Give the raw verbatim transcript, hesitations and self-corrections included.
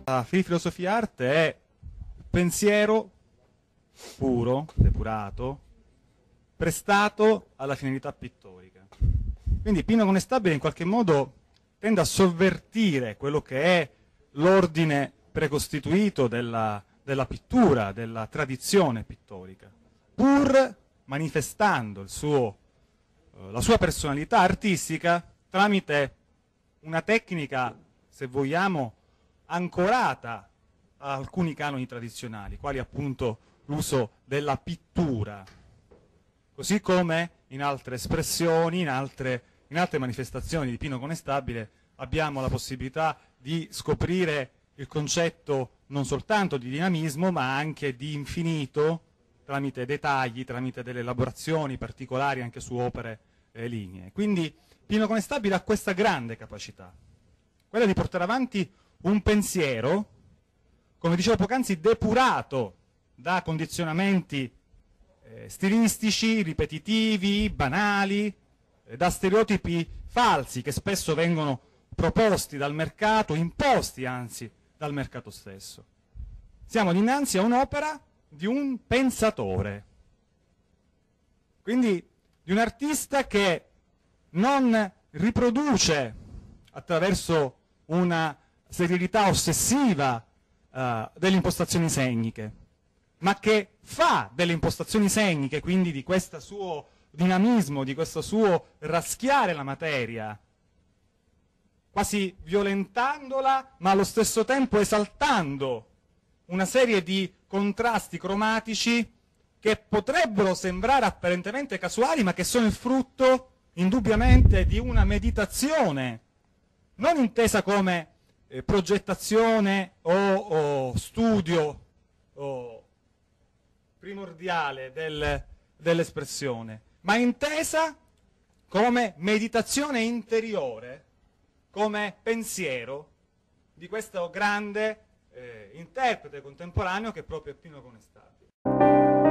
La filosofia arte è pensiero puro, depurato, prestato alla finalità pittorica. Quindi Pino Conestabile in qualche modo tende a sovvertire quello che è l'ordine precostituito della, della pittura, della tradizione pittorica, pur manifestando il suo, eh, la sua personalità artistica tramite una tecnica, se vogliamo, ancorata a alcuni canoni tradizionali, quali appunto l'uso della pittura, così come in altre espressioni, in altre, in altre manifestazioni di Pino Conestabile abbiamo la possibilità di scoprire il concetto non soltanto di dinamismo, ma anche di infinito, tramite dettagli, tramite delle elaborazioni particolari anche su opere e linee. Quindi Pino Conestabile ha questa grande capacità, quella di portare avanti un pensiero, come dicevo poc'anzi, depurato da condizionamenti eh, stilistici, ripetitivi, banali, eh, da stereotipi falsi che spesso vengono proposti dal mercato, imposti anzi dal mercato stesso. Siamo dinanzi a un'opera di un pensatore, quindi di un artista che non riproduce attraverso una serialità ossessiva uh, delle impostazioni segniche, ma che fa delle impostazioni segniche, quindi di questo suo dinamismo, di questo suo raschiare la materia, quasi violentandola, ma allo stesso tempo esaltando una serie di contrasti cromatici che potrebbero sembrare apparentemente casuali, ma che sono il frutto indubbiamente di una meditazione, non intesa come eh, progettazione o, o studio o primordiale del, dell'espressione, ma intesa come meditazione interiore, come pensiero di questo grande eh, interprete contemporaneo che è proprio Pino Conestabile.